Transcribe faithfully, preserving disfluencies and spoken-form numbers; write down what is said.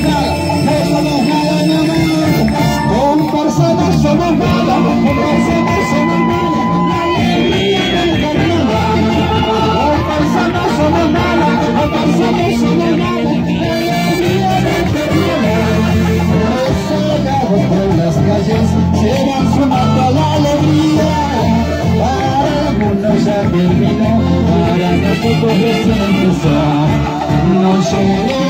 nada, no somos nada, mi amor. Con personas somos nada, con personas somos nada. La alegría del carnaval. Con personas somos nada, con personas somos nada. La alegría del carnaval. Rezagados por las calles, llevan sumando la alegría. Para el mundo ya terminó, para nosotros recién empezó. No llegué